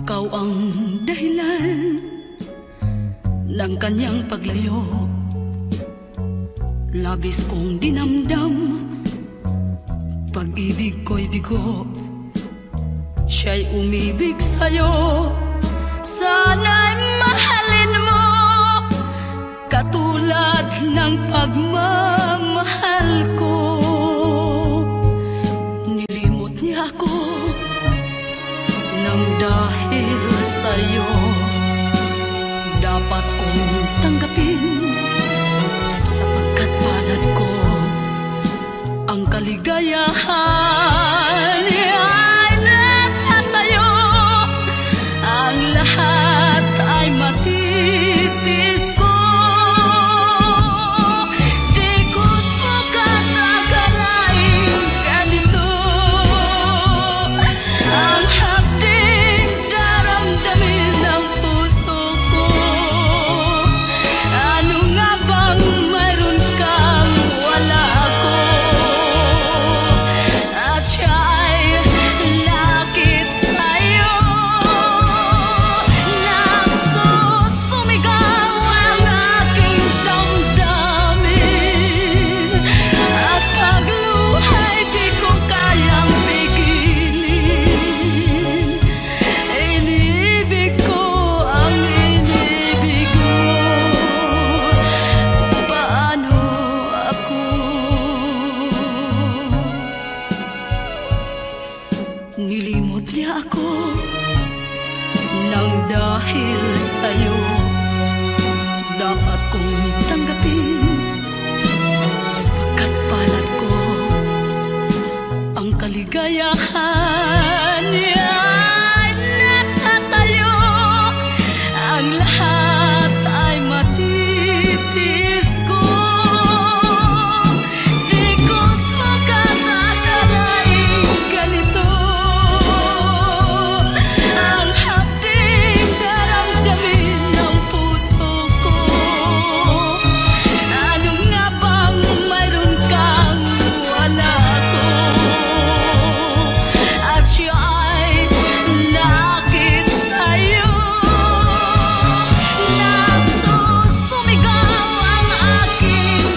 Ikaw ang dahilan ng kanyang paglayo. Labis kong dinamdam, pag-ibig ko'y bigo. Siya'y umibig sa'yo, sana'y mahalin mo, katulad ng pagmamahal ko. Nilimot niya ako nang dahil sa'yo. Dapat kong tanggapin, sapagkat palad ko ang kaligayahan ay nasa sayo. Ang lahat ay matitis ko. Di ko sukat akalain ganito ang hapding daramdamin ng puso ko. Ano nga bang mayroon kang wala ako? At siya ay lakit sa'yo. Nagsusumigaw ang aking damdamin, at pagluhay di ko kayang pigilin. Inibig ko ang inibig mo. Paano ako? Nilimot niya ako nang dahil sa'yo. Dapat kong tanggapin, sapagkat palad ko ang kaligayahan niya ay nasa sayo. Ang lahat ay matitis ko. Di ko sukat akalain ganito ang hapding daramdamin ng puso ko. Ano nga bang mayroon kang wala ako? At siya ay nakit sa'yo. Nagsusumigaw ang aking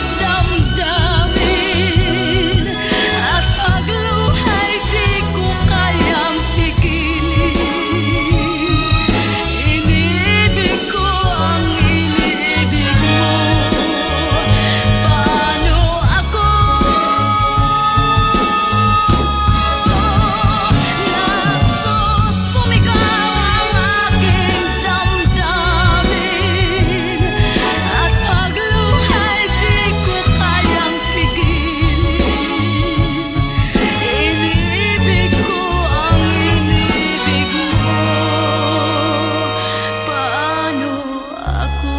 damdamin, at pagluhay di ko kayang pigilin. Inibig ko ang inibig mo. Paano ako? Nagsusumigaw ang aking damdamin, at pagluhay di ko kayang pigilin. Inibig ko ang inibig mo. Paano ako?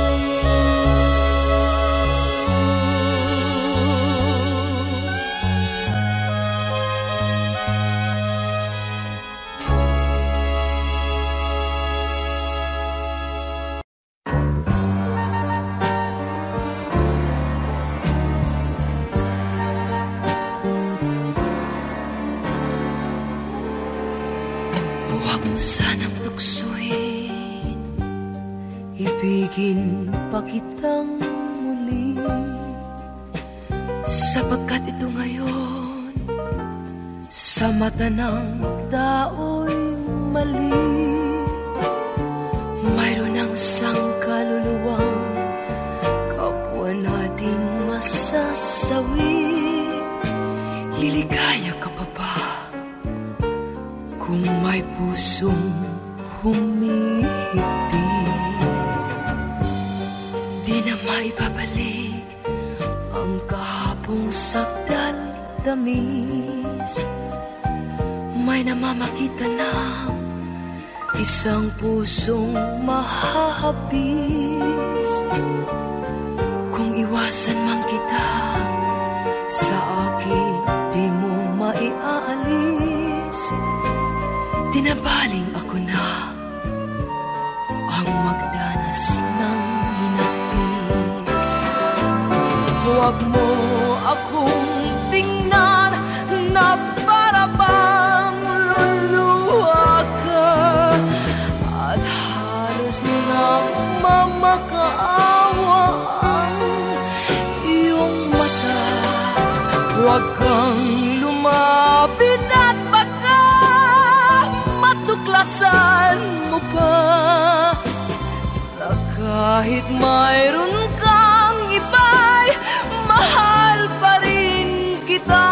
Huwag mo sanang tuksohin, ibigin pa kitang muli, sapagkat ito ngayon sa mata ng tao'y mali. Mayroon ang sangkaluluwang kapwa natin masasawi. Liligaya ka pa ba kung may pusong humihigpit? Di na maibabalik ang kahapong sakdal tamis. May namamakita ng isang pusong mahahapis. Kung iwasan man kita, sa akin di mo maiaalis. Tinabaling ako na ang magdanas ng hinapis. Huwag mo akong tingnan na para bang luluha ka. Huwag kang lumapit at baka matuklasan mo pa na kahit mayroon kang iba'y mahal pa rin kita.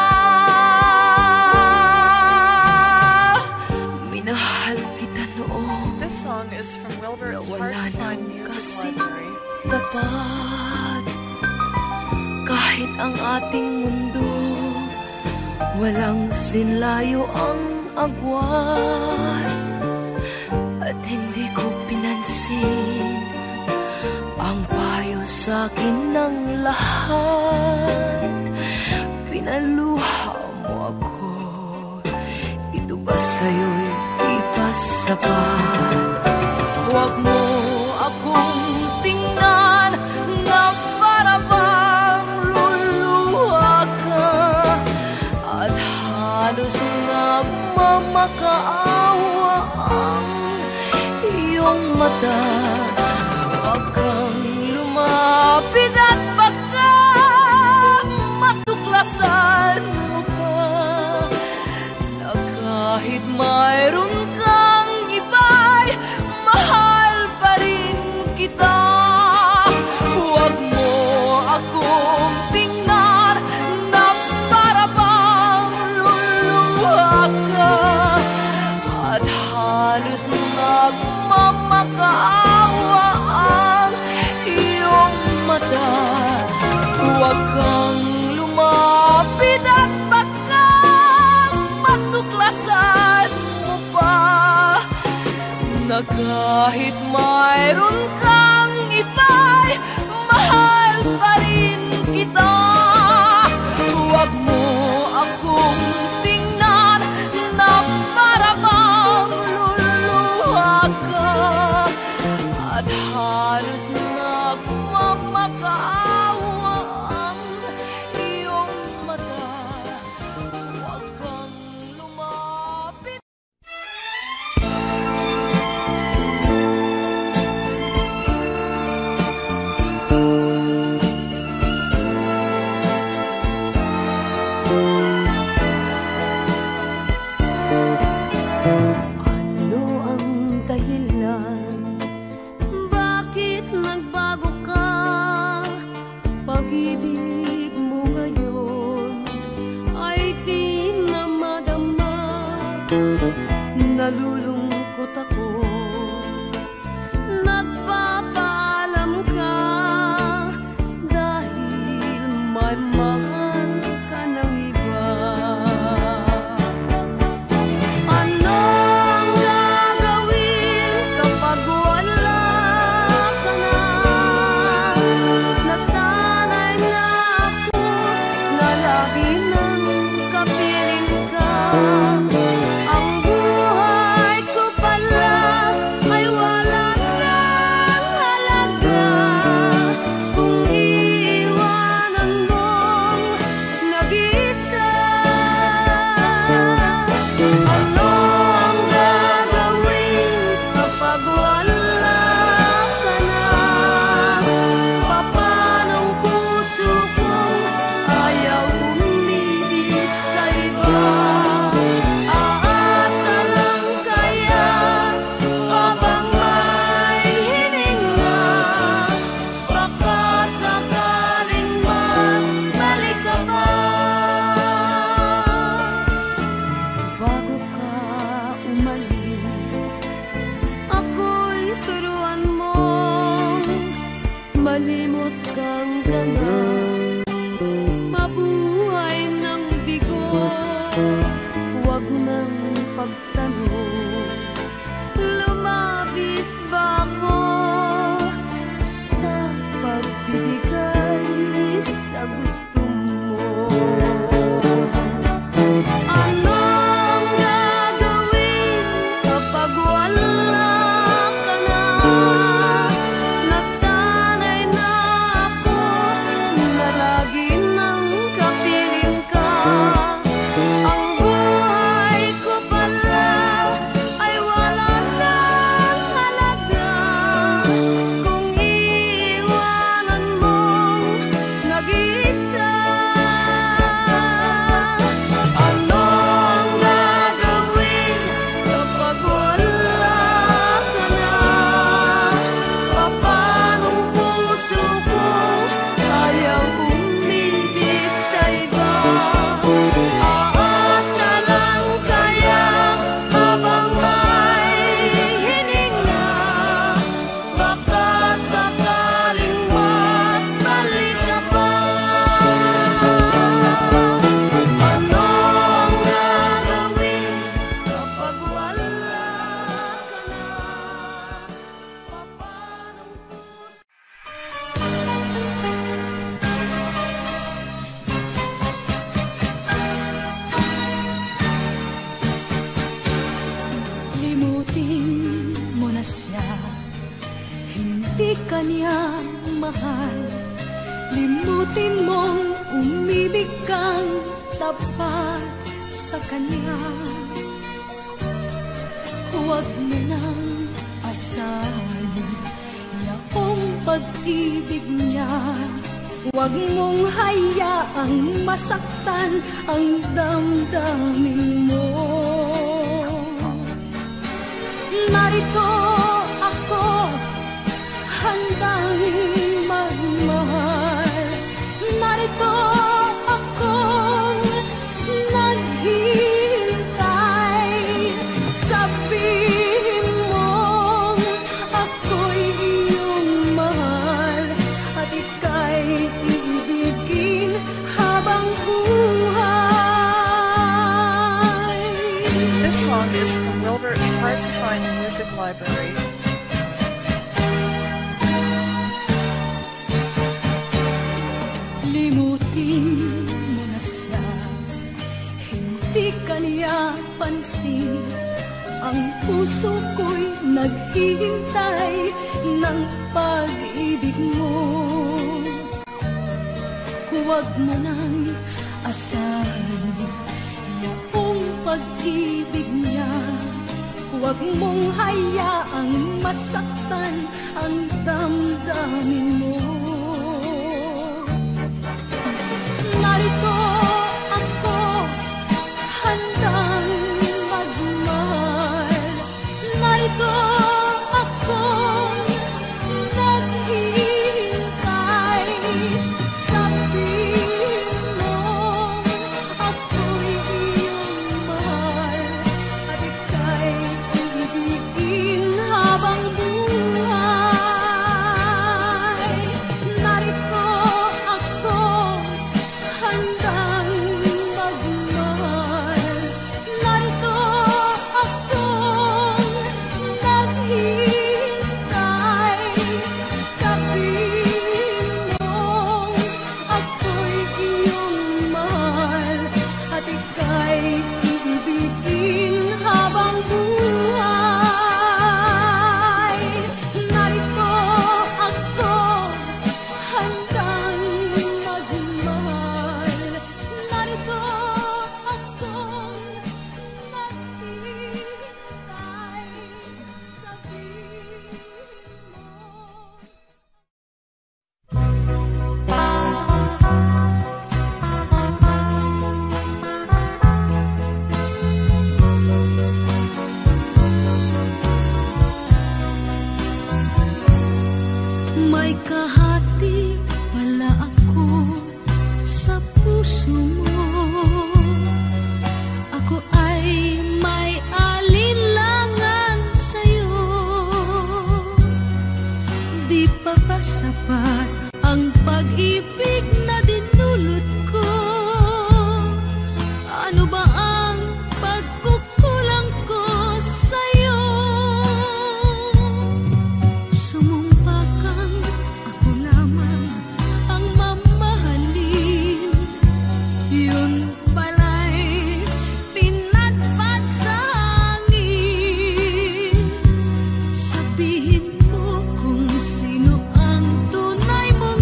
Minahal kita noon. This song is from Wilbert's Hard to Find Music Library. Tapat kahit ang ating mundo walang sinlayo ang agwat, at hindi ko pinansin ang payo sa'kin ng lahat. Pinaluha mo ako, ito ba sa'yo'y ipasapat? Huwag mo akong tingnan na para bang luluha ka, at halos nagmamakaawa ang iyong mata. Huwag kang lumapit at baka matuklasan mo pa na kahit mayroon kang iba'y mahal pa rin kita. Huwag mo akong tingnan na para bang luluha ka, at halos nagmamakaawa ang iyong mata. Huwag kang lumapit at baka matuklasan mo pa na kahit mayroon kang iba'y mahal pa rin kita. Huwag mo akong tingnan na para bang luluha ka, at halos nagmamakaawa ang iyong mata. Huwag kang lumapit. Ano ang dahilan? Bakit nagbago ka? Pag-ibig mo ngayon ay di na madama. Nalulungkot ako, nagpapaalam ka dahil may mahal ka ng iba. Ano ang gagawin kapag wala ka na? Nasanay na ako na lagi nang kapiling ka. Ang buhay ko pala ay wala nang halaga kung iiwanan mong nag-iisa. Ano ang gagawin kapag wala ka na? Papanong puso kong ayaw umibig sa iba? Aasa lang kaya habang may hininga, baka sakaling magbalik ka pa. Bago ka umalis, ako'y turuan mong malimot kang ganap, mabuhay ng bigo. Huwag nang pagtanong, lumabis ba ako sa pagbibigay sa gusto mo? Ano ang gagawin kapag wala ka na? Nasanay na ako di ka niya mahal, limutin mong umibig kang tapat sa kanya. Huwag mo nang asahan yaong pag-ibig niya. Huwag mong hayaang masaktan ang damdamin mo. Narito ako, handang magmahal. Narito akong naghihintay. Sabihin mong ako'y iyong mahal at ika'y ibigin habang buhay. This song is from Wilbert's Hard to Find Music Library. Limutin mo na siya, hindi ka niya pansin. Ang puso ko'y naghihintay ng pag-ibig mo. Huwag mo nang asahan yaong pag-ibig niya. Huwag mong hayaang masaktan ang damdamin mo. Narito ako, handang magmahal. Narito akong naghihintay. Sabihin mo ako'y iyong mahal at ika'y ibigin habang buhay. Narito ako, handang magmahal. Narito akong naghihintay. Sabihin mo ako'y iyong mahal at ika'y ibigin habang buhay. Narito ako, handang magmahal. Narito akong naghihintay. Sabihin may kahati pala ako sa puso mo. Ako ay may alinlangan sa'yo. Di pa ba sapat ang pag-ibig na dinulot ko? Ano ba ang pagkukulang ko sa'yo? Sumumpa kang ako lamang ang mamahalin. Yun pala'y pinagpat sa hangin. Sabihin mo kung sino ang tunay mong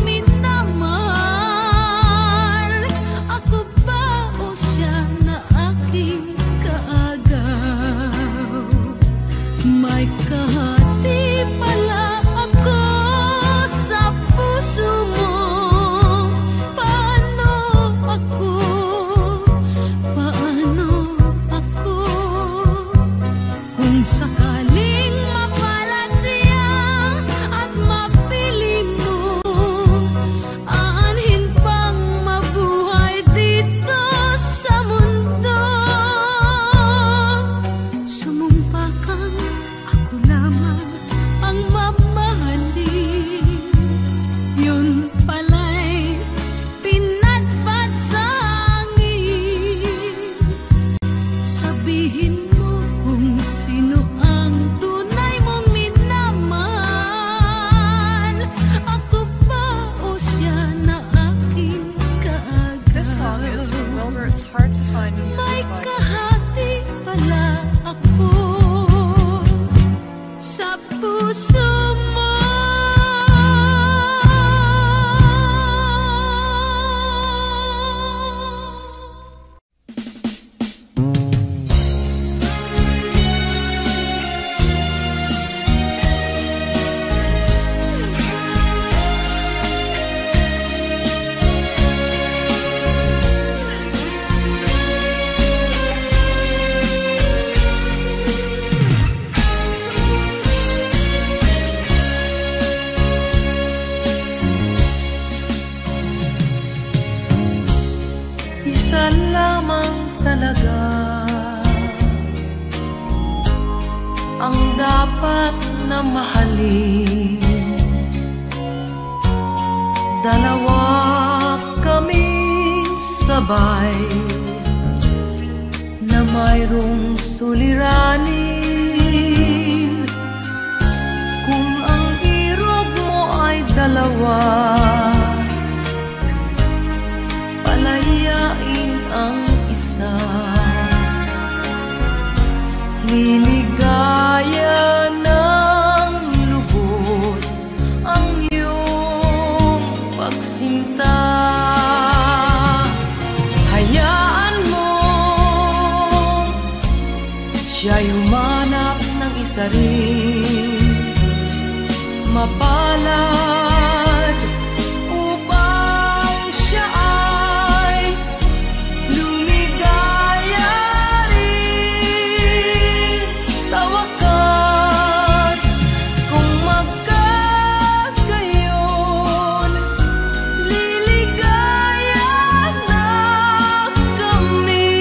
minamahal. Ako ba o siya na aking kaagaw? May kahati pala ako sa puso mo. Paano ako? Paano ako? Kung sakaling mapalat siya at mapili mo, aanhin pang mabuhay dito sa mundo. Sumumpa kang ako lamang dapat na mahalin. Dalawa kaming sabay na mayroong suliranin. Kung ang irog mo ay dalawa, palayain ang isa. Liligaya ng lubos ang iyong pagsinta. Hayaan mo siya'y humanap ng isa rin, mapalad upang siya ay lumigaya rin sa wakas. Kung magkagayon, liligaya na kami.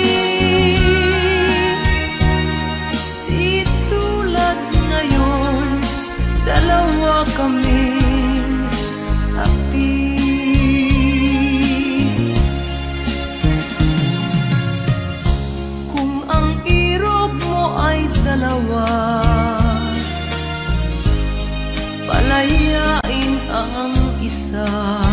Di tulad ngayon, dalawa kaming api. Kung ang irog mo ay dalawa, palayain ang isa.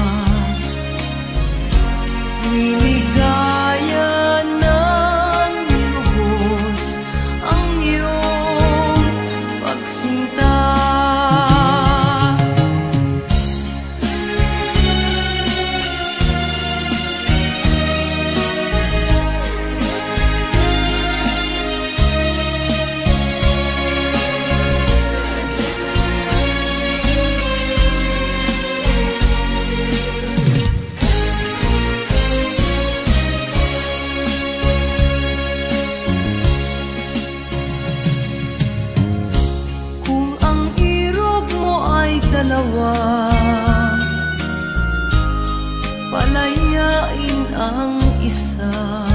Liligaya ng lubos ang iyong pagsinta. Kung ang irog mo ay dalawa, palayain ang isa.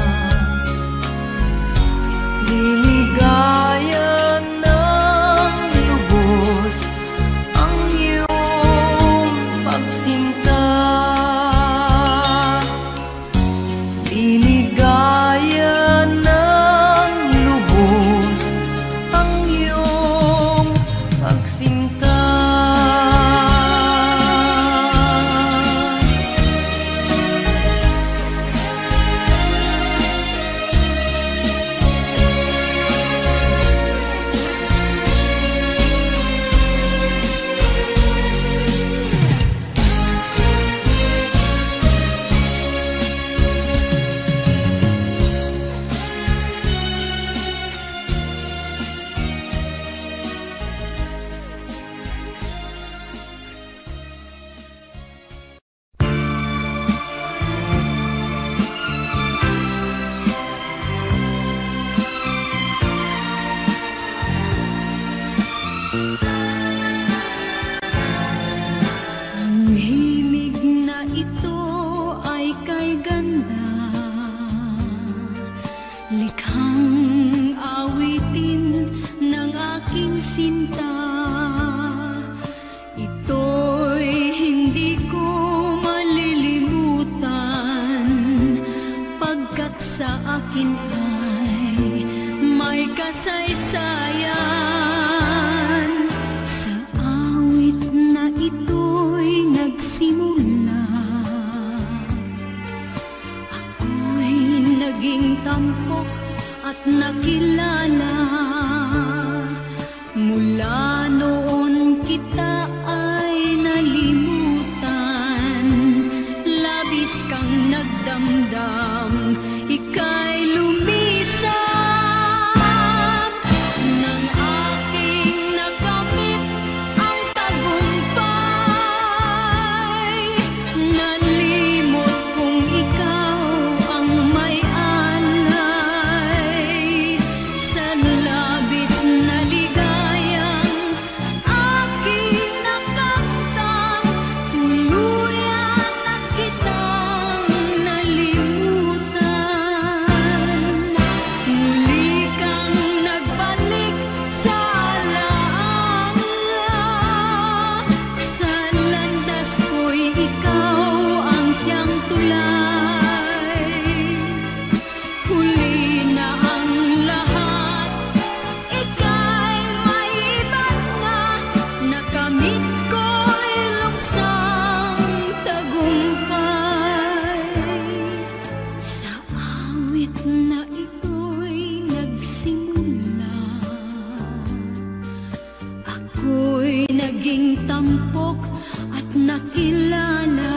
Liligaya ng lubos ang iyong pagsinta. Liligaya ng lubos ang iyong pagsinta. Ang himig na ito ay kay ganda, likhang awitin ng aking sinta. Ito'y hindi ko malilimutan, pagkat sa akin ay may kasaysayan. Sa awit na ito'y nagsimula, ako'y naging tampok at nakilala. Mula noon kita ay nalimutan, labis kang nagdamdam, ika'y lumisan. Nang aking nakamit ang tagumpay, nalimot kong ikaw ang may alay. Sa labis na ligayang aking naging tampok at nakilala.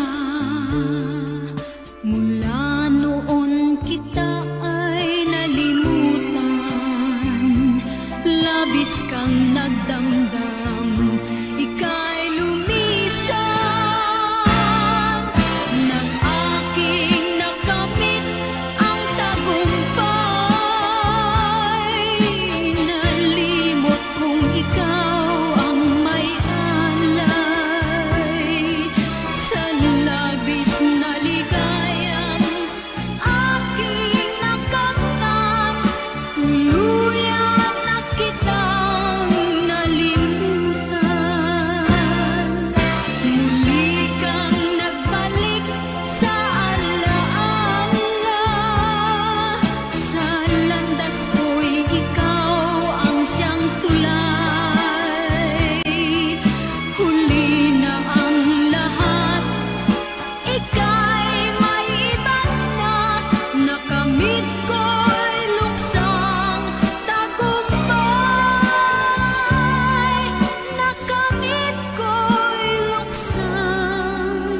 Mula noon kita ay nalimutan, labis kang nagdamdam, ika'y lumisan. Nang aking nakamit ang tagumpay, nalimot kong ikaw ang may alay. Sa labis na ligayang aking nakamtan, tuluyan na kitang nalimutan. Muli kang nagbalik sa alaala, sa landas ko'y ikaw ang siyang tulay. Huli na ang lahat, ika'y may iba na, nakamit ko'y luksang tagumpay. Nakamit ko'y luksang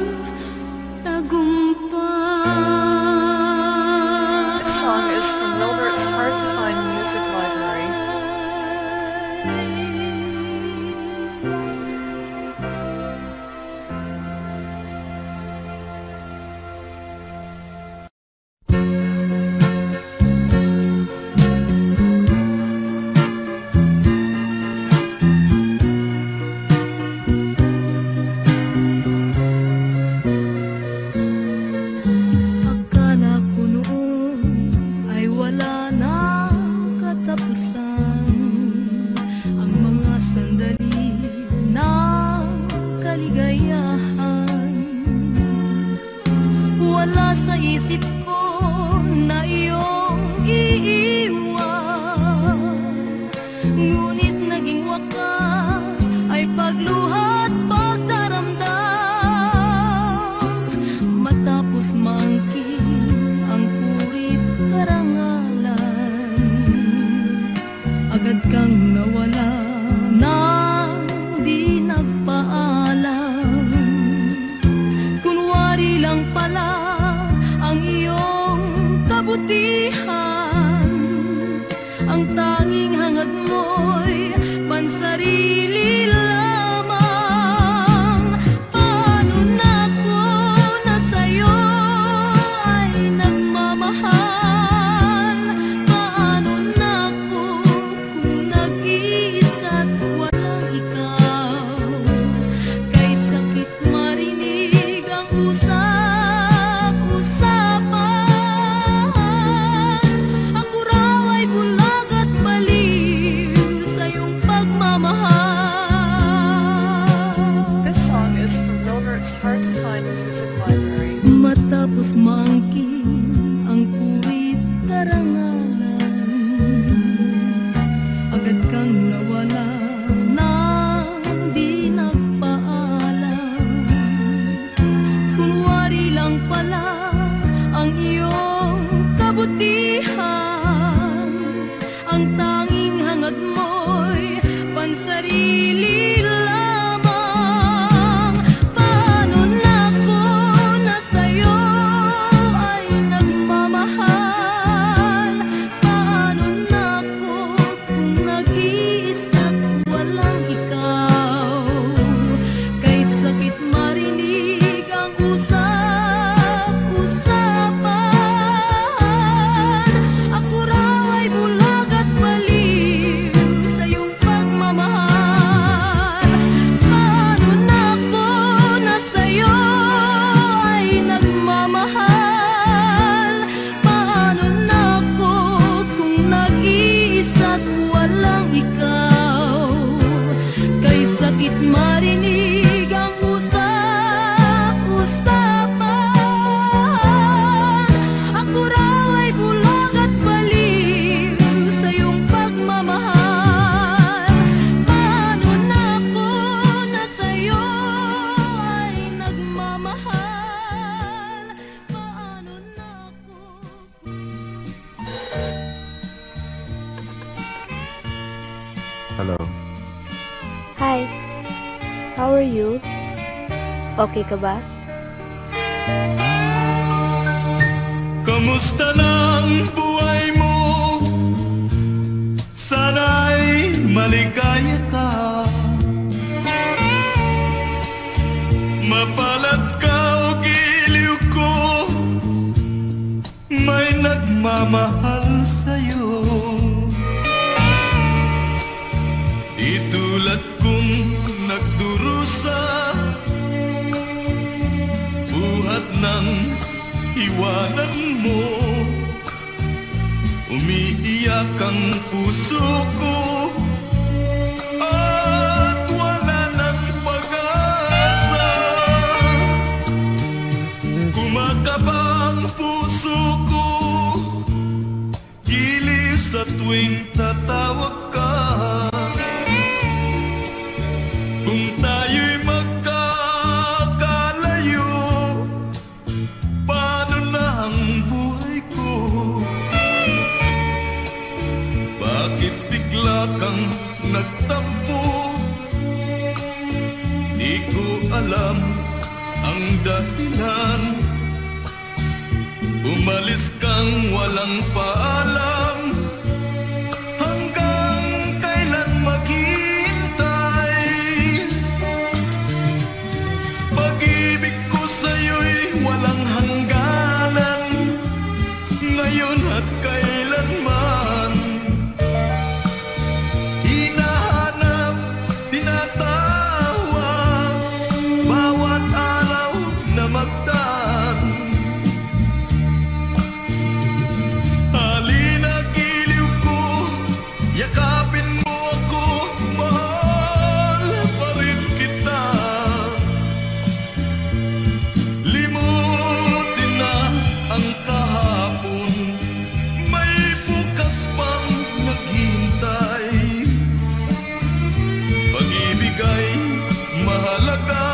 tagumpay. This song is from Wilbert's Hard to Find Music Library. Akala ko noon ay wala na katapusan ang mga sandali ng kaligayahan. Wala sa isip ko na iyong iiwan, ngunit naging wakas ay pagluhat, pagdaramdam. Matapos maangkin ang purit karangalan, agad kang nawala nang di nagpaalam. Kunwari lang pala ang iyong kabutihan, ang tanging hangad mo'y pansarili lamang. Paano na ko na sa'yo ay nagmamahal? Paano na ko kung nag-iisa't walang ikaw? Kay sakit marinig ang usap-usapan. Ako raw ay bulag at baliw sa iyong pagmamahal. This song is from Wilbert's Hard to Find Music Library. Matapos maangkin ang puwit karangalan, agad kang nawala nang di nagpaalam. Kunwari lang pala ang iyong kabutihan, ang tanging hangad mo'y pansarili lamang. Paano na ko na sa'yo ay nagmamahal? Paano na ko kung nag-iisa't walang ikaw? Kay sakit marinig ang usap-usapan. Ako raw ay bulag at baliw sa iyong pagmamahal. Paano na ko na sa'yo ay nagmamahal? Paano na ko kung nag-iisa't walang ikaw? Kay sakit marinig ang usap-usapan. Ako raw ay bulag at baliw sa iyong pagmamahal. Paano na ko na sa'yo ay nagmamahal? Paano na ko Hello. Hi. How are you? Okay ka ba? Kamusta na ang buhay mo? Sana'y maligaya ka. Mapalad ka o giliw ko, may nagmamahal sa'yo. Di tulad kong nagdurusa, buhat ng iwanan mo. Umiiyak ang puso ko at wala ng pag-asa. Kumakaba ang puso ko, giliw sa tuwing tatawag ka. Kung tayo'y magkakalayo, paano na ang buhay ko? Bakit bigla kang nagtampo? Di ko alam ang dahilan. Umalis kang walang paalam. Hanggang kailan maghihintay? Pag-ibig ko sa'yo'y walang hangganan, ngayon at kailanman. Hinahanap, tinatawag, bawat araw na magdaan. Halina giliw ko, yakapin mo ako, mahal pa rin kita. Limutin na ang kahapon, may bukas pang naghihintay. Pag-ibig ay mahalaga,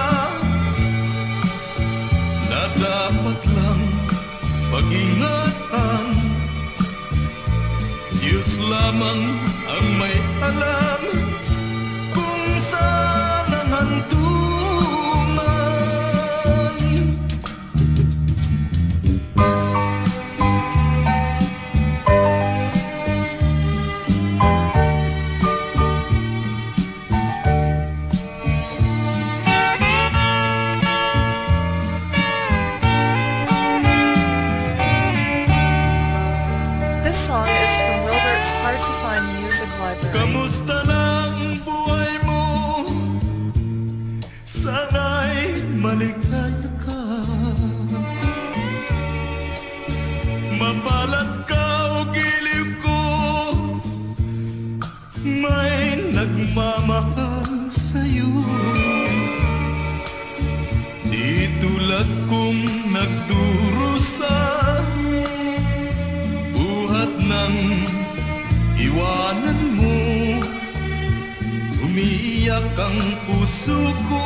na dapat lang pag-ingatan. Diyos lamang ang may alam kung saan ang hantungan. This song is from Wilbert's Hard to Find Music Library. Kamusta na ang buhay mo? Sana'y maligaya ka. Mapalad ka o giliw ko, may nagmamahal sa'yo. Di tulad kong nagdurusa, buhat ng iwanan mo. Umiiyak ang puso ko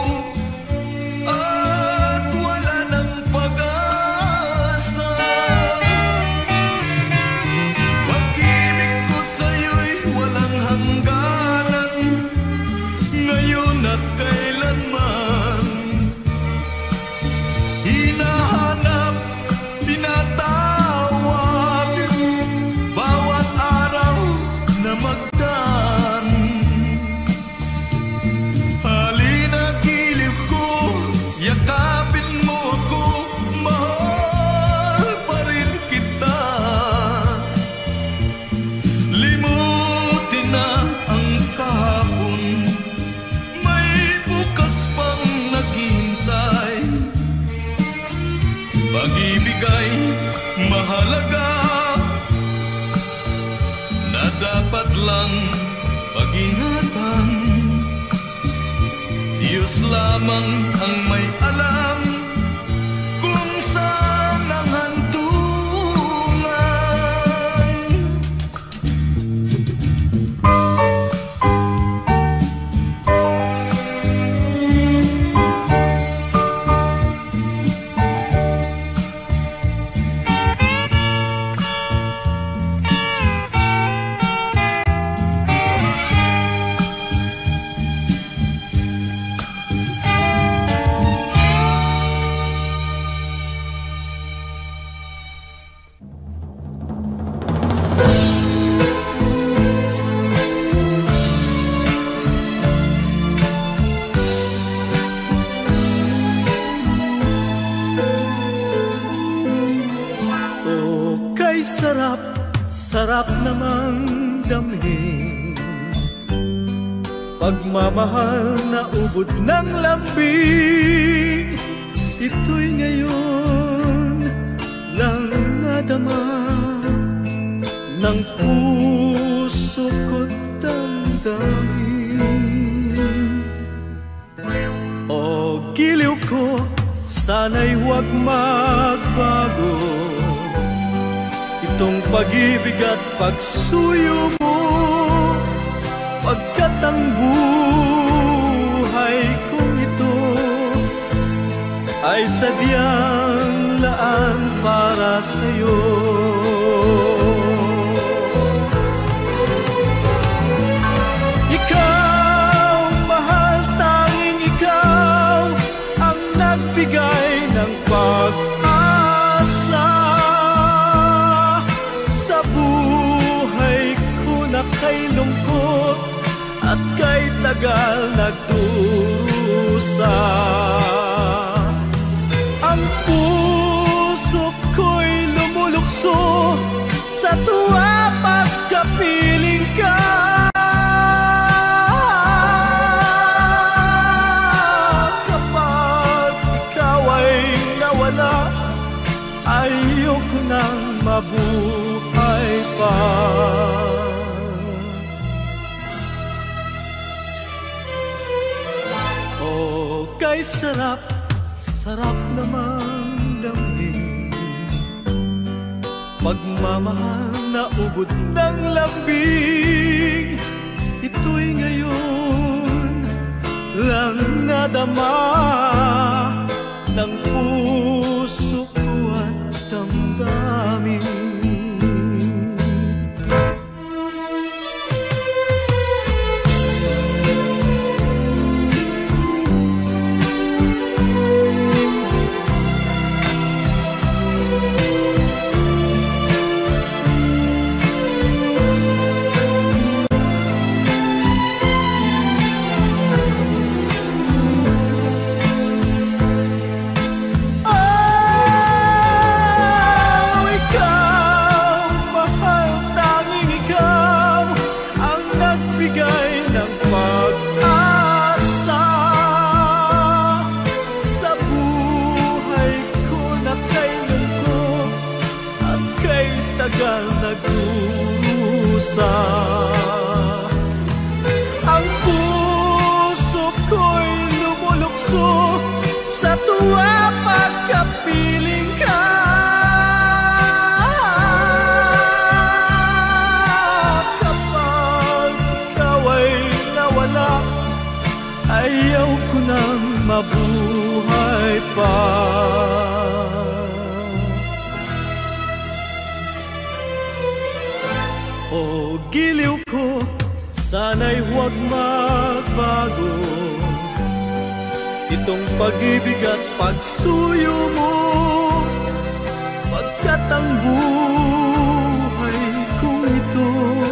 at wala ng pag-asa. Pag-ibig ko sa'yo'y walang hangganan, ngayon at kailanman. Hinahanap, tinatawag, bawat araw na magdaan. Halina giliw ko, yakapin mo ako, mahal pa rin kita. Limutin na ang kahapon, may bukas pang naghihintay. Pag-ibig ay mahalaga, na dapat lang pag-ingatan. Diyos lamang ang may alam kung saan ang hantungan. sarap namang damhin, pagmamahal na ubod ng lambing. Ito'y ngayon lang nadama ng puso ko't damdamin. O giliw ko, sana'y huwag magbago itong pag-ibig at pagsuyo mo, pagkat ang buhay kong ito ay sadyang laan para sa'yo. Ikaw, mahal, tanging ikaw ang nagbigay ng pag-asa sa buhay ko na kay lungkot at kay tagal nagdurusa. Ang puso ko'y lumulukso sa tuwa pagkapiling ka. Kapag ikaw ay nawala, ayoko nang mabuhay pa. Oh, kay sarap, sarap namang damhin, pagmamahal na ubod ng lambing. Ito'y ngayon lang nadama ng puso ko at damdamin. Ang puso ko'y lumulukso sa tuwa pagkapiling ka. Kapag ikaw ay nawala, ayaw ko nang mabuhay pa. O giliw ko, sana'y huwag magbago itong pag-ibig at pagsuyo mo, pagkat ang buhay kong ito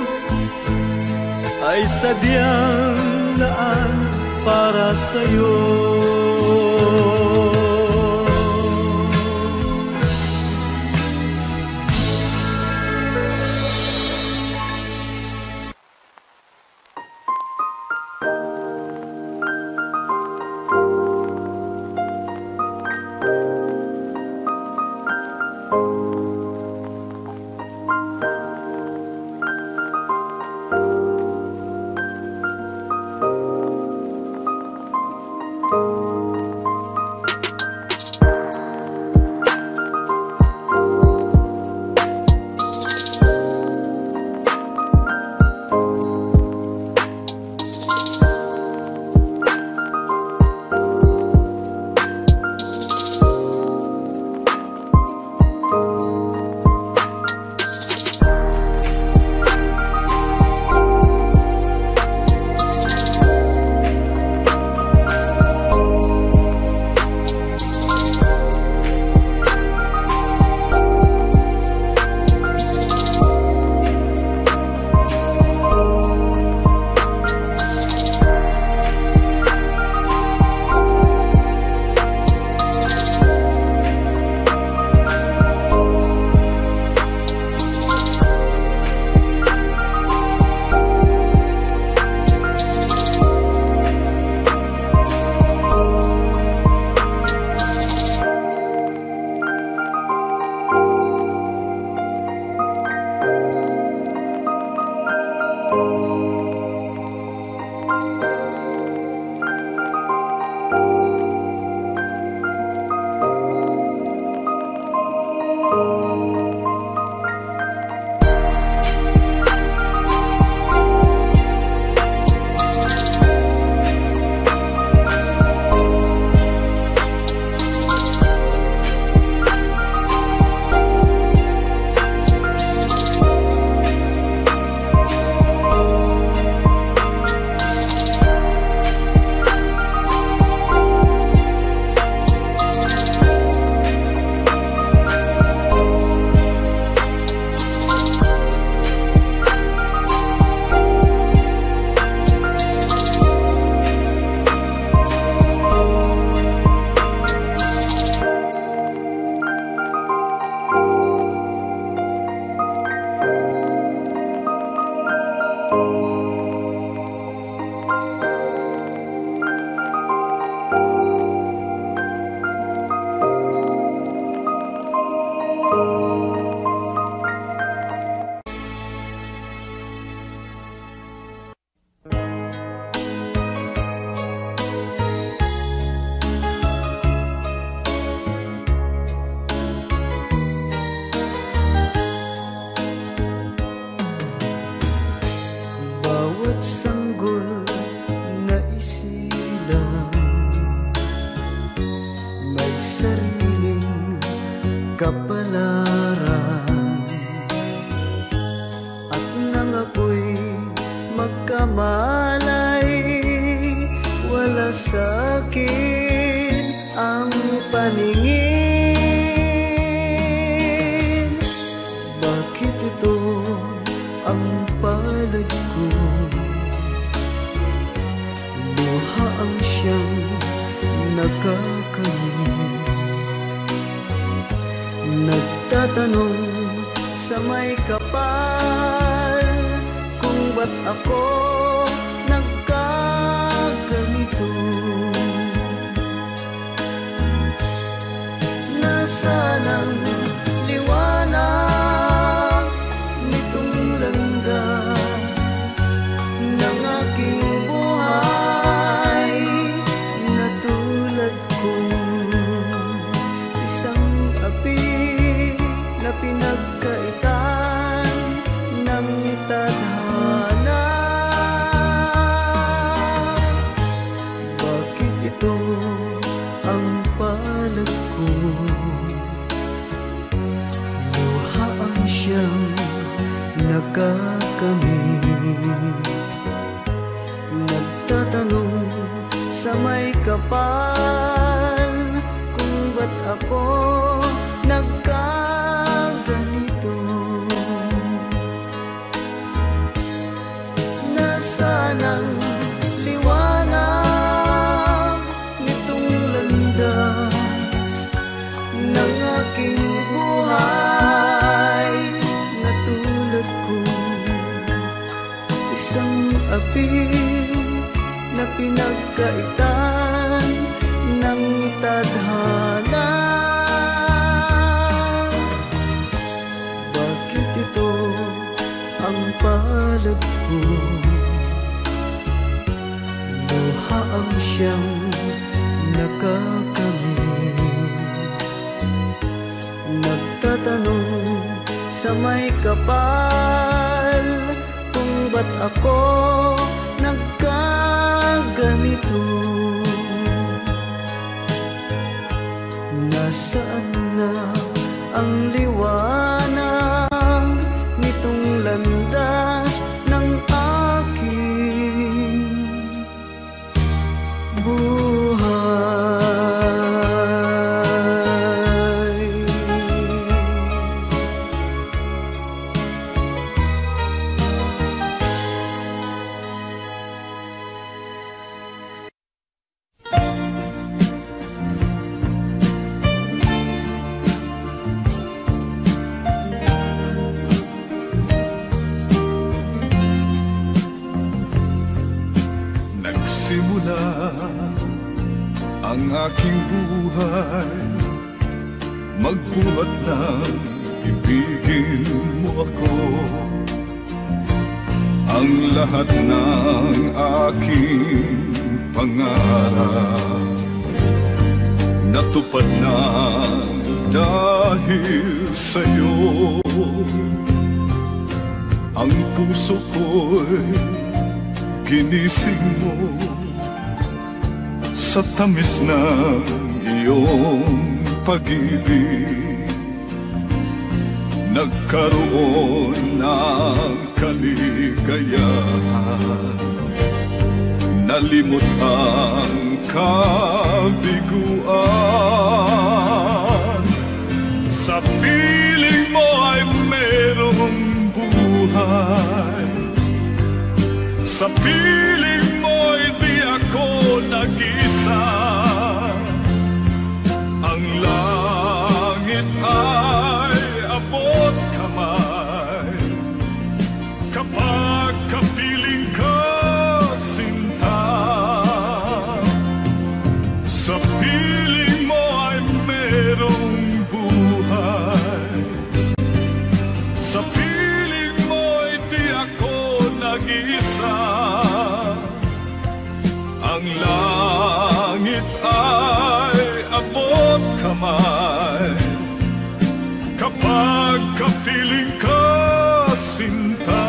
ay sadyang laan para sa'yo. sariling kapalaran. At nang ako'y magkamalay, wala sa'kin ang paningin. Bakit ito ang palad ko? Luha ang siyang nakakamit. Nagtatanong sa may kapal kung ba't ako nagkaganito. Nasaan ang liwanag nitong landas ng aking buhay, na tulad kong isang api na pinagkaitan ng tadhana. Bakit ito ang palad ko? Luha ang siyang nakakamit. Nagtatanong sa may kapal kung ba't ako nagkaganito. Nasaan ang liwanag nitong landas ng aking buhay, na tulad kong isang api na pinagkaitan ng tadhana. Bakit ito ang palad ko? Luha ang siyang nakakamit. Nagtatanong sa may kapal kung ba't ako nagkaganito. Nasaan na ang liwanag nitong landas ng aking buhay? Nagsimula ang aking buhay, magbuhat ng ibigin mo ako. Ang lahat ng aking pangarap natupad na dahil sa'yo. Ang puso ko'y ginising mo sa tamis ng iyong pag-ibig. Nagkaroon ng kaligayahan, nalimot ang kabiguan. Sa piling mo ay merong buhay, sa piling mo'y di ako nag-isa. Ang langit ay abot kamay kapag kapiling ka, sinta. Sa piling mo ay merong buhay, sa piling mo'y di ako nag-isa. Ang langit ay abot kamay kapag kapiling ka, sinta.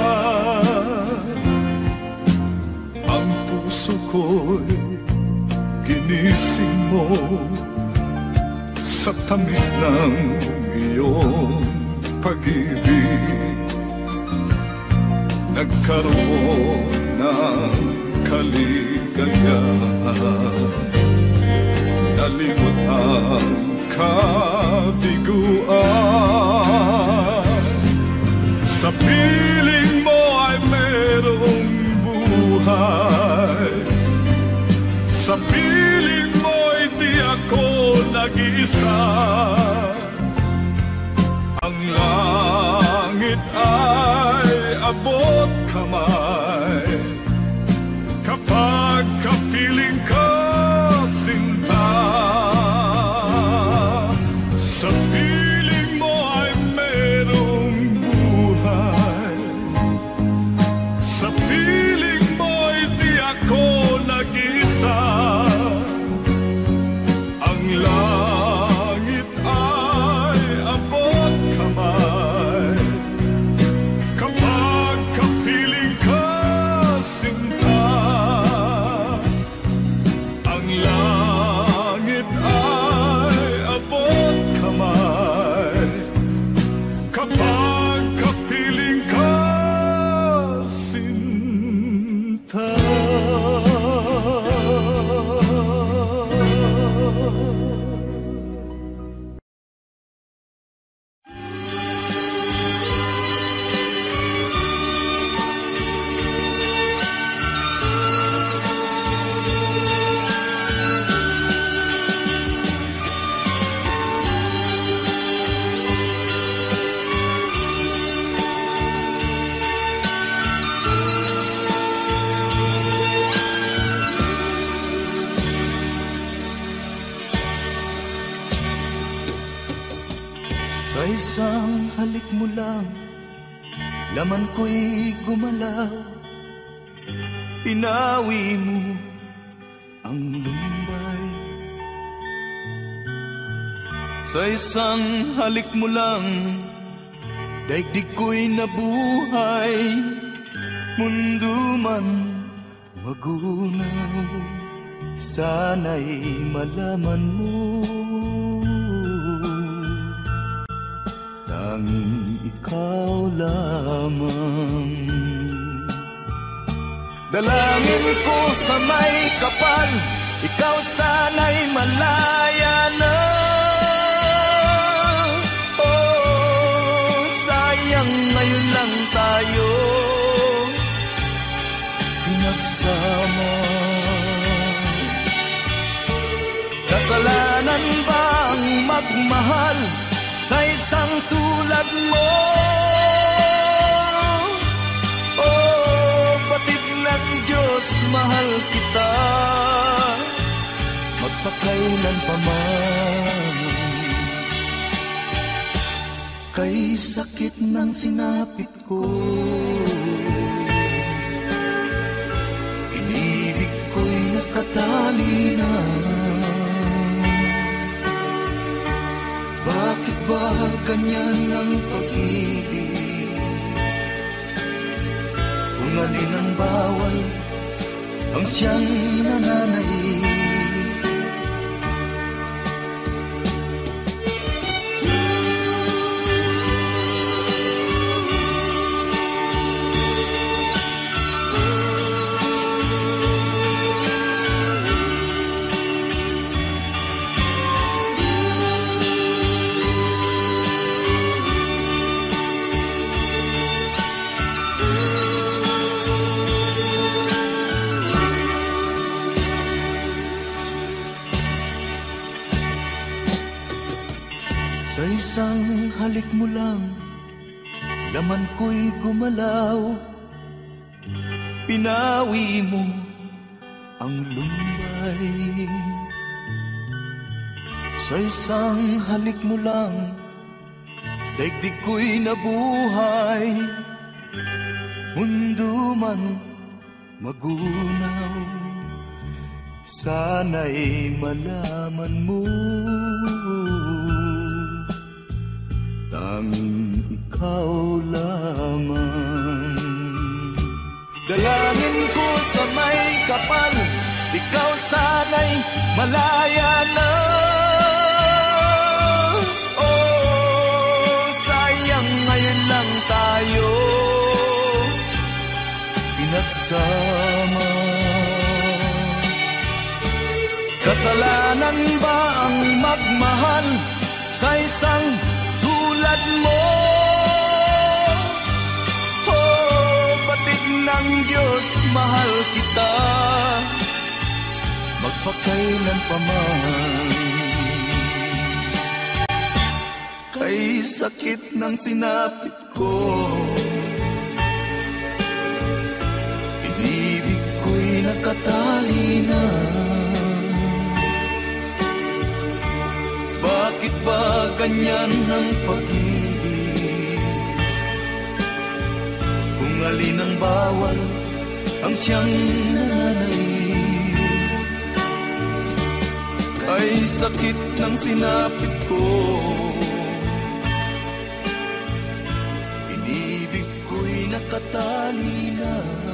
Ang puso ko'y ginising mo sa tamis ng iyong pag-ibig, nagkaroon ng kaligayahan, nalimot ang kabiguan. Sa piling mo ay merong buhay, sa piling mo'y di ako nag-iisa. Ang langit ay abot kamay kapag kapiling ka, sinta. Sa piling mo ay merong buhay, sa piling mo'y di ako nag-isa. Ang langit ay abot kamay kapag kapiling ka, sinta. Ang langit ay abot kamay kapag kapiling ka, sinta. Sa isang halik mo lang, laman ko'y gumalaw. Pinawi mo ang lumbay. Sa isang halik mo lang, daigdig ko'y nabuhay. Mundo man magunaw, sana'y malaman mo. Tanging ikaw lamang. Dalangin ko sa may kapal, ikaw sana'y malaya na. Oh, sayang ngayon lang tayo pinagsama. Kasalanan bang magmahal sa isang tulad mo? Oh, batid lang Diyos, mahal kita magpakailan pa man. Kay sakit ng sinapit ko, inibig ko'y nakatali na. Bakit ba ganyan ang pag-ibig? Kung alin ang bawal, ang siyang nananaig. Sa isang halik mo lang, laman ko'y gumalaw. Pinawi mo ang lumbay. Sa isang halik mo lang, daigdig ko'y nabuhay. Mundo man magunaw, sana'y malaman mo. Tanging ikaw lamang. Dalangin ko sa may kapal, ikaw sana'y malaya na. magsama. Kasalanan ba ang magmahal sa isang tulad mo? Oh, batik ng Diyos, mahal kita magpakailan pa man. Kay sakit ng sinapit ko, inibig ko'y nakatali na. Bakit ba ganyan ang pag-ibig? Kung alin ang bawal ang siyang nananaig. Kay sakit ng sinapit ko, inibig ko'y nakatali na.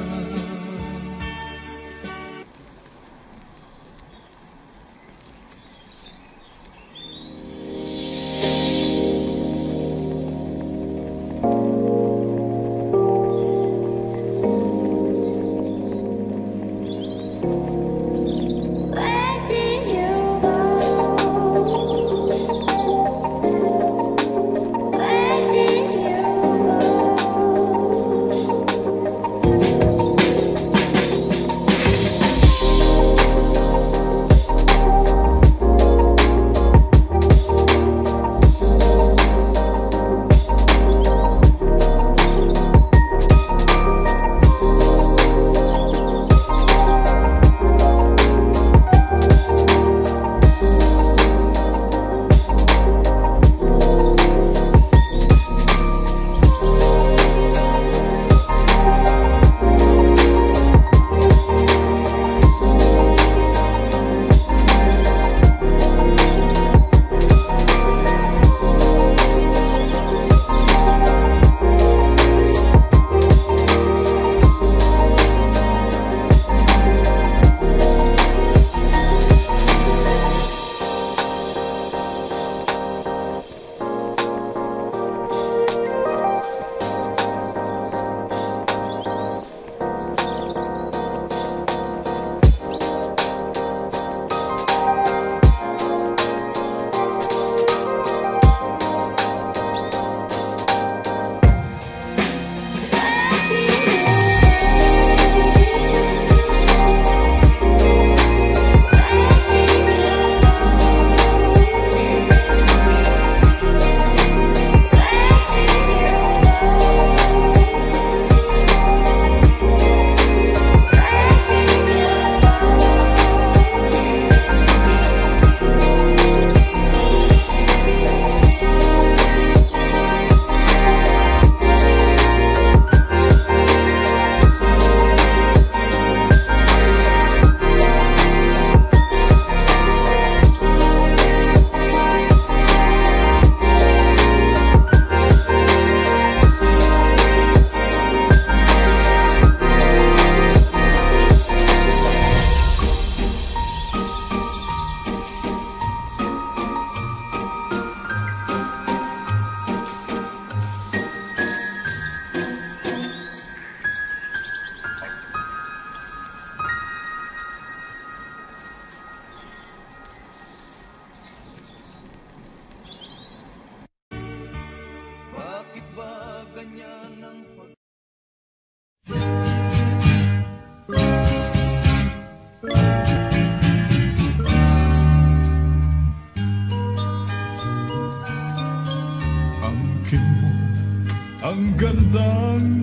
Ang gandang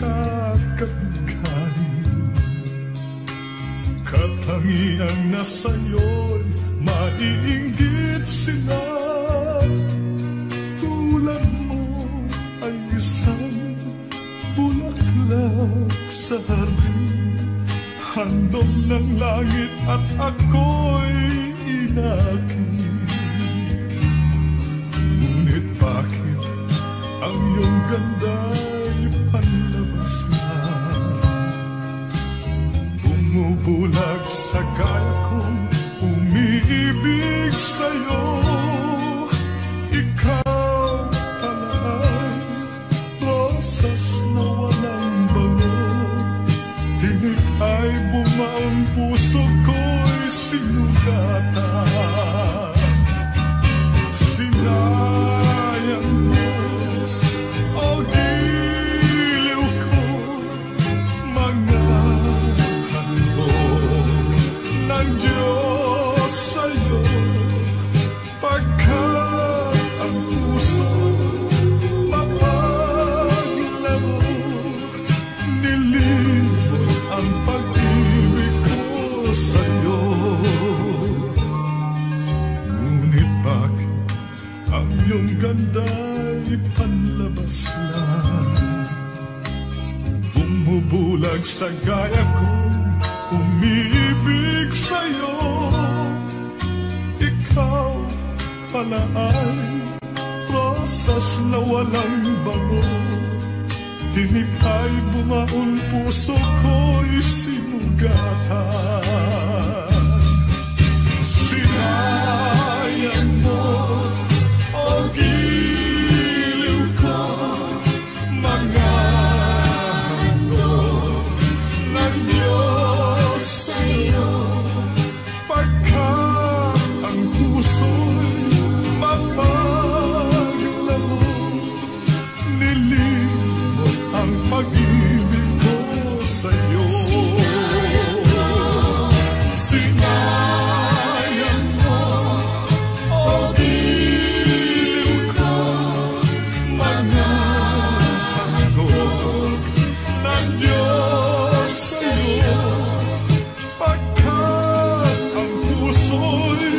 nakakagkain, katangiang nasa'yo'y maiinggit sila. Tulad mo ay isang bulaklak sa hardin, handog ng langit at ako'y inakit. Ngunit bakit ang iyong ganda'y panlabas na bumubulag sa kaya kong umiibig sa'yo? Ikaw pala'y rosas na walang bango, iyong ganda'y panlabas lang. Bumubulag sa gaya kong umiibig sa'yo. Ikaw pala ay rosas na walang bango. Tinig ay bumaon, puso ko'y sinugatan. Sinayang mo, o giliw ko, mga handog ng Diyos sa'yo. Pagkat ang puso'y mapaglago, nilimot ang pag-ibig ko sa'yo. Sinayang mo, o giliw ko, mga handog ng Diyos sa'yo. Pagkat ang puso'y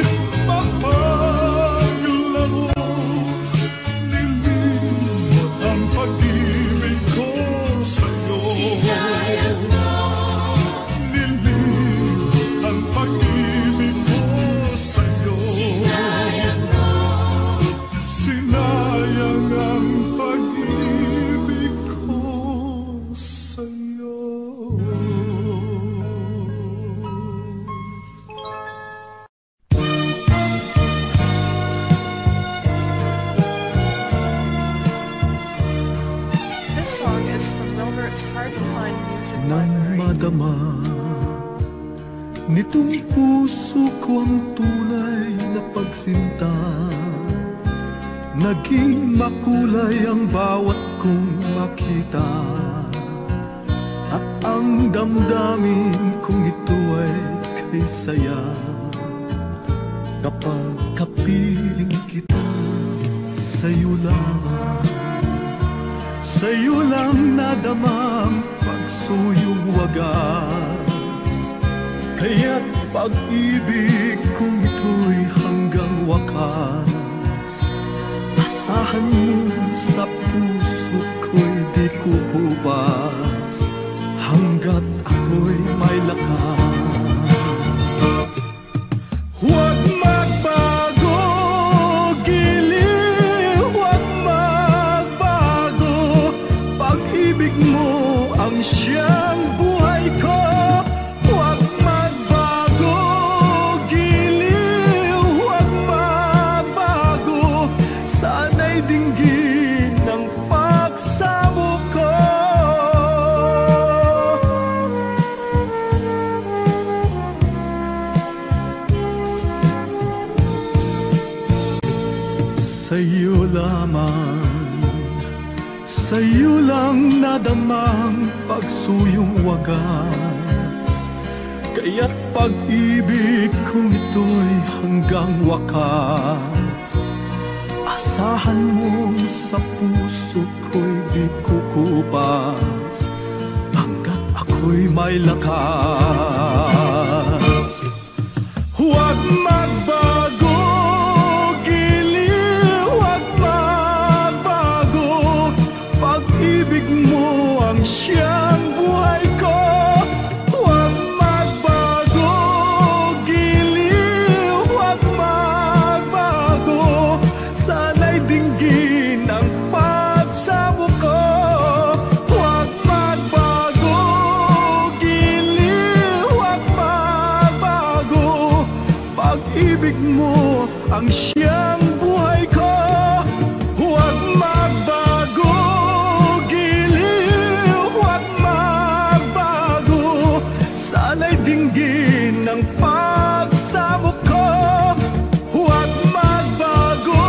mapaglaro, nilimot ang pag-ibig ko sa'yo. Nilimot ang pag-ibig ko sa'yo. Sinayang ang pag-ibig ko sa'yo. This song is from Wilbert's Hard to Find Music Nang Library. madama nitong puso ko ang tunay na pagsinta, naging makulay ang bawat kong makita, at ang damdamin kong ito ay kay saya. Kapag kapiling kita, sa'yo lang nadama ang pagsuyong wagas. Kaya't pag-ibig kong ito'y hanggang wakas. Asahan mo sa puso ko'y di kukupas, hanggat ako'y may lakas. Huwag magbago, giliw, huwag magbago. Pag-ibig mo ang siyang buhay ko. Huwag magbago, giliw, huwag magbago. Sana'y dinggin ng pagsamo ko. Sa'yo lamang, sa'yo lang nadamang pagsuyong wagas. Kaya't pag-ibig kong ito'y hanggang wakas. Asahan mong sa puso ko'y di kukupas, hanggat ako'y may lakas. Huwag magbago, giliw, huwag magbago. Pag-ibig mo ang siyang buhay ko. Huwag magbago, giliw, huwag magbago. Sana'y dinggin ang pagsamo ko. Huwag magbago, giliw, huwag magbago. Pag-ibig mo ang siyang buhay ko. Huwag magbago, giliw, huwag magbago. Sana'y dinggin ang pagsamo ko. Huwag magbago,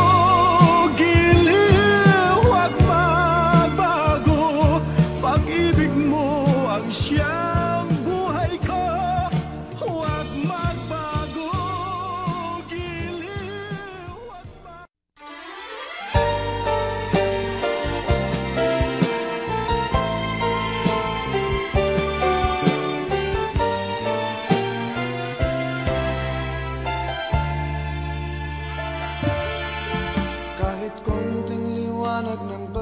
giliw, huwag magbago. Pag-ibig mo ang siyang buhay ko. Huwag magbago, giliw, huwag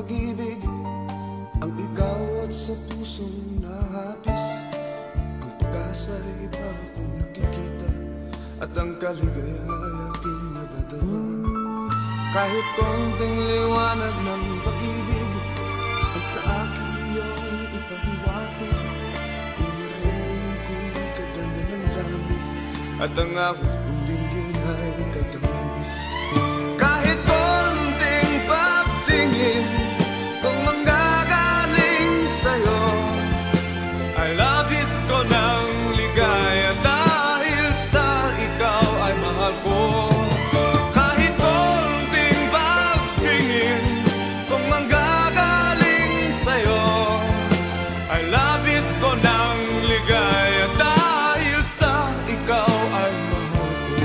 pag-ibig, ang ikaw at sa pusong nahapis. Ang pag-asa'y para kong nakikita, at ang kaligaya'y aking nadadama. Kahit konting liwanag ng pag-ibig ang sa akin iyong ipahiwatig. Kung mariing ko'y kaganda ng langit, at ang awit kong dinggin ay katamis. Kahit konting pagtingin kung manggagaling sa'yo, ay labis ko ng ligaya dahil sa ikaw ay mahal ko. Kahit konting pagtingin kung manggagaling sa'yo, ay labis ko ng ligaya dahil sa ikaw ay mahal ko.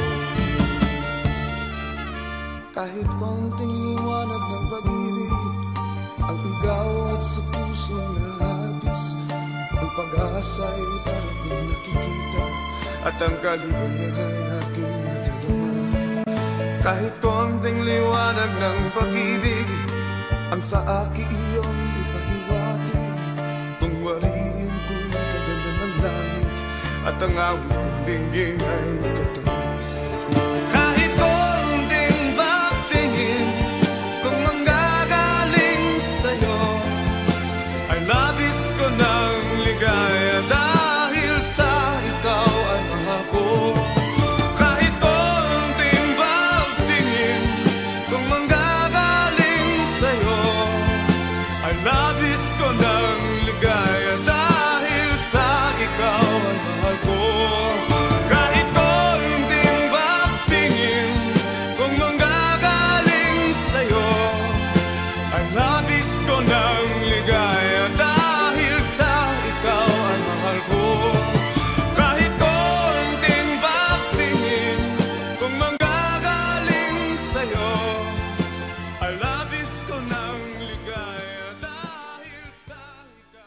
Kahit konting liwanag ng pag-ibig ang igaw at sa pusong nahagis. Ang pag-asa'y para kong nakikita, at ang kaligaya'y aking natadama. Kahit konting liwanag ng pag-ibig ang sa akin iyong ipahiwatig. Kung wariin ko'y kaganda ng langit, at ang awit kong dinggin ay katamis. Kahit konting pagtingin kung manggagaling sa'yo, ay labis ko ng ligaya dahil sa ikaw ay mahal ko. Kahit konting pagtingin kung manggagaling sa'yo, ay labis ko ng ligaya dahil sa ikaw ay mahal ko. Kahit konting pagtingin kung manggagaling sa'yo, ay labis ko ng ligaya dahil sa ikaw ay mahal ko. Kahit konting pagtingin kung manggagaling sa'yo, ay labis ko ng ligaya dahil sa ikaw.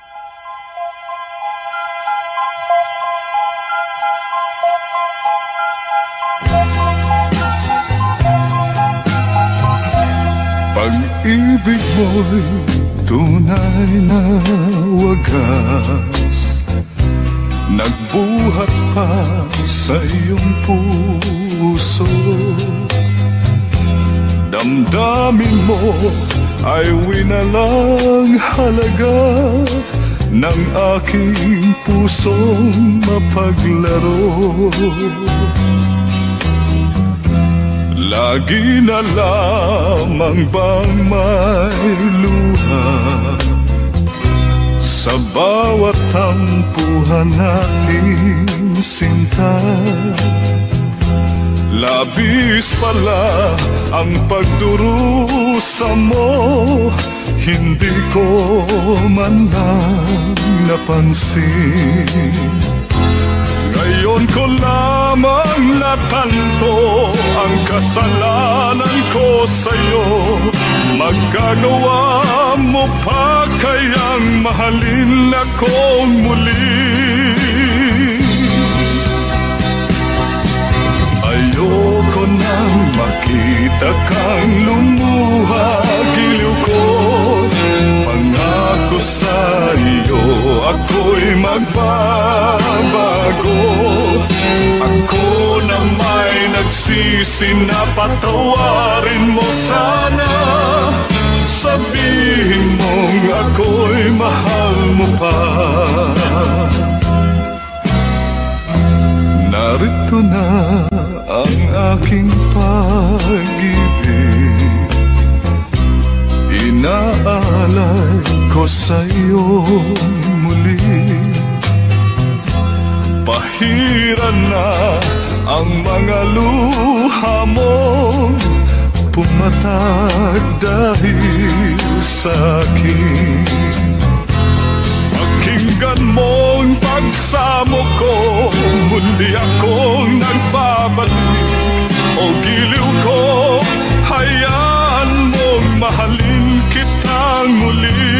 Pag-ibig mo'y tunay na wagas, nagbuhat pa sa iyong puso. Damdamin mo ay winalang halaga ng aking pusong mapaglaro. Lagi na lamang bang may luha sa bawat tampuhan nating sinta? Labis pala ang pagdurusa mo, hindi ko man lang napansin. Ngayon ko lamang natanto ang kasalanan ko sa'yo. Magagawa mo pa kayang mahalin akong muli? Ayoko nang makita kang lumuha, giliw ko. Pangako sa iyo, ako'y magbabago. Ako na may nagsisi na patawarin mo sana. Sabihin mong ako'y mahal mo pa. Narito na ang aking pag-ibig, inaalay ko sa'yo muli. Pahiran na ang mga luha mo, pumatag dahil sa'kin. Pakinggan mong pagsamo ko, muli akong nagbabalik. O giliw ko, hayaan mong mahalin kitang muli.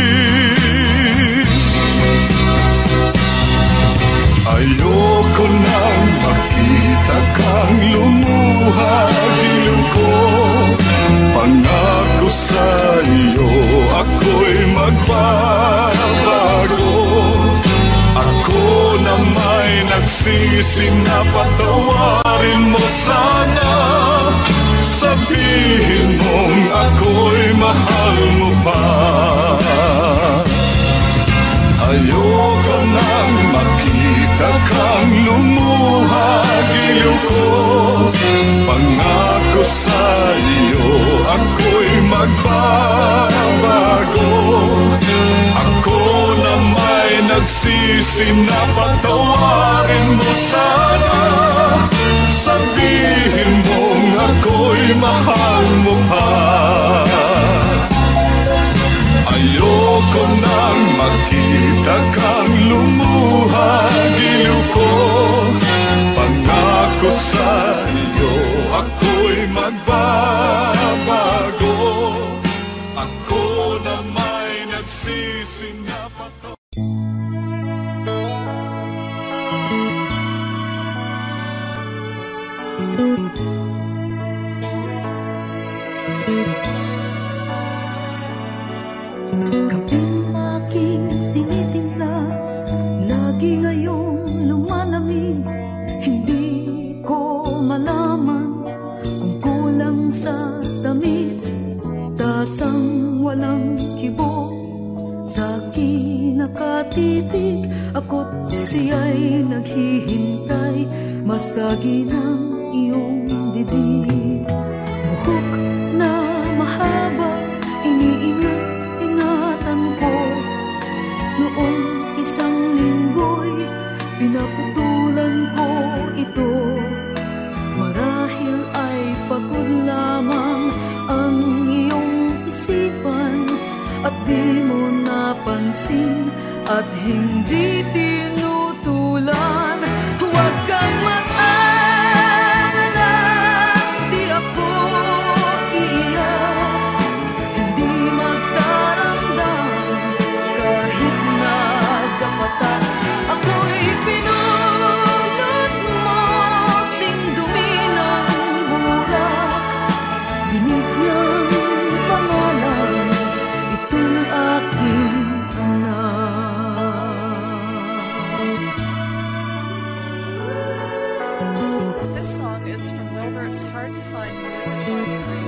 Ayoko nang makita kang lumuha, giliw ko. Pangako sa iyo, nagsisi na patawarin mo sana. Sabihin mong ako'y mahal mo pa. Ayoko nang makita kang lumuha, giliw ko. Pangako sa iyo, ako'y magbabago. Ako na may nagsisi na patawarin mo sana. Sabihin mong ako'y mahal mo pa. Ayoko nang makita kang lumuha, giliw ko. Pangako sa iyo, ako'y magbabago. Ako na may nagsisi na patawarin. Kaping aking tinitimpla, lagi ngayong lumalamig. Hindi ko malaman kung kulang sa tamis, tasang walang kibo. Sa akin nakatitig, ako't siya'y naghihintay. Masagi ng iyong bibig, buhok na mahaba, iniingat-ingatan ko. Noong isang linggo'y pinaputulan ko ito. Marahil ay pagod lamang ang iyong isipan, at di mo napansin at hindi tinutulan. Huwag kang mag-alala, di ako iiyak. Hindi magdaramdam kahit nagkapatan. Ako'y pinulot mo, sing dumi ng burak. Binigyang pangalan itong aking anak. This song is from Wilbert's Hard to Find Music Library.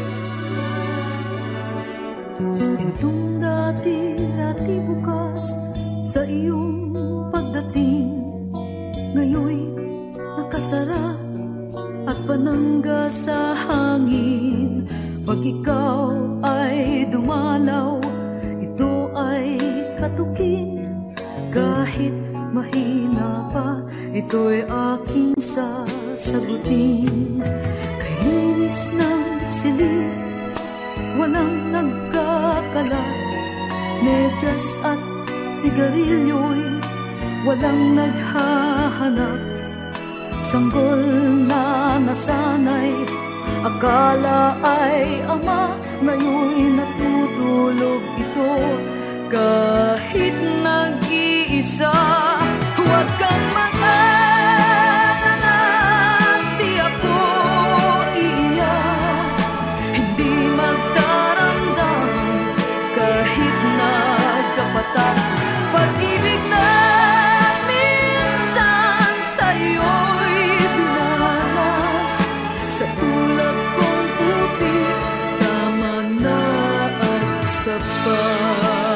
Itong dati bukas sa iyong pagdating, ngayon'y nakasara at panangga sa hangin. Pag ikaw ay dumalaw, ito ay katukin. Kahit mahina pa, ito'y aking sasagutin. Kay linis ng silid, walang nagkakalat. Medyas at sigarilyo'y walang naghahanap. Sanggol na nasanay, akala ay ama, ngayon'y natutulog ito. Kahit nag-iisa, huwag kang mag-alala, di ako iiyak. Hindi magdaramdam kahit nagkapatan. Pag-ibig na minsan sa'yo'y dinanas, sa tulad kong puti, tama na at sapat.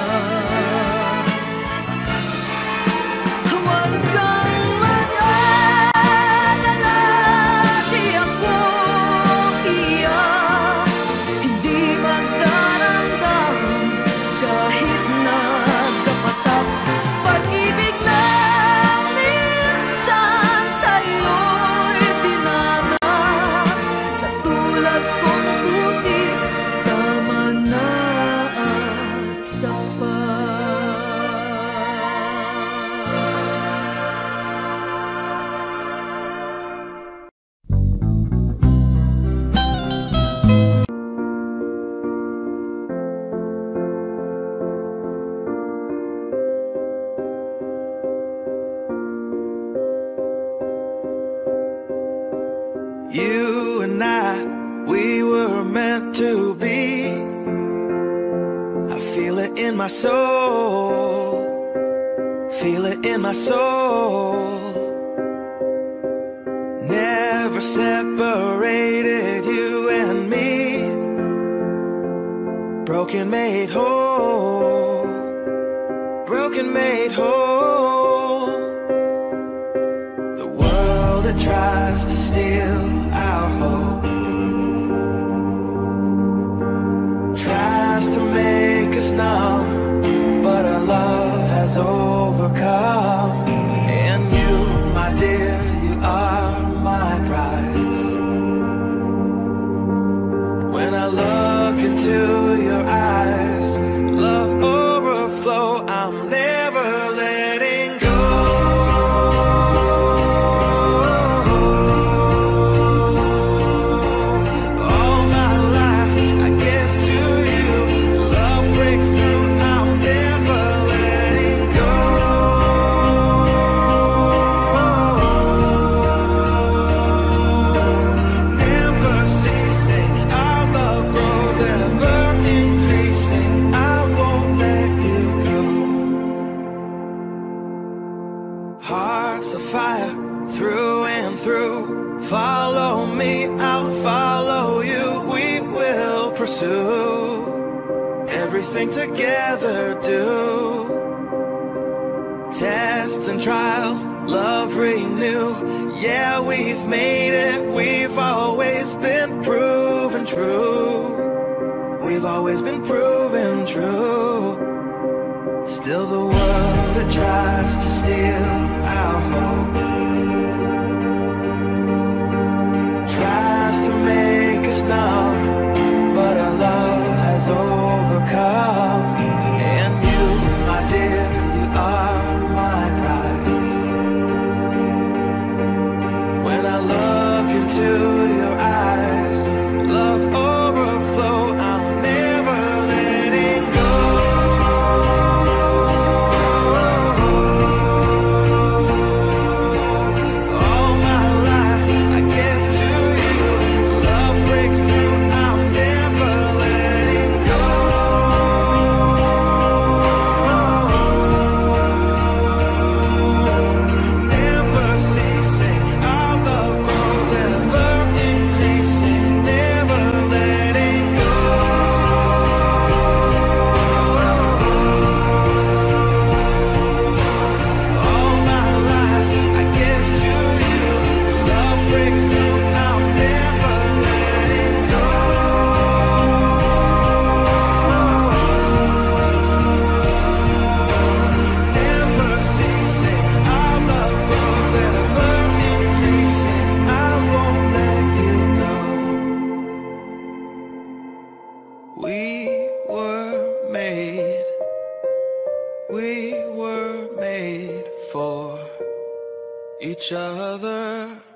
You and I, we were meant to be. I feel it in my soul, feel it in my soul. broken made whole, broken made whole. The world that tries to steal our hope tries to make us numb, but our love has overcome. And you, my dear, you are my prize. When I look into your eyes, love overflow, I'm never letting go. All my life I give to you, love breakthrough, I'm never letting go. Never ceasing, our love grows ever increasing, I won't let you go. Hearts of fire through and through, follow me, I'll follow you, we will pursue everything together do. Tests and trials, love renew, yeah, we've made it, we've always been proven true. We've always been proven true. Still the world that tries to steal our hope tries to make us numb, but our love has overcome. And you, my dear, you are my prize. When I look into your eyes, love overflow, I'm never letting go. All my life I give to you, love breakthrough, I'm never letting go. Never ceasing, our love grows ever increasing, never letting go. All my life I give to you, love breakthrough, I'm never letting go. Never ceasing, our love grows ever increasing, I won't let you go. We were made for each other.